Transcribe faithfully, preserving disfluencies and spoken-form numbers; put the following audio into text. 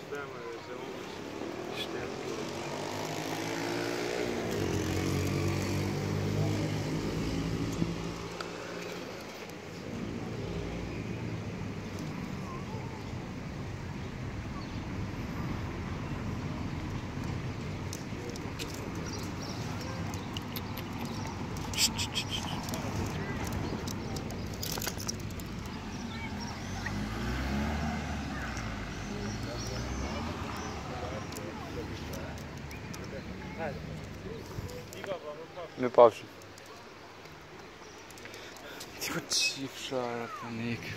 Да, мы живем в Штатах. Nu pauze. Die wordt ziek, zo, paniek.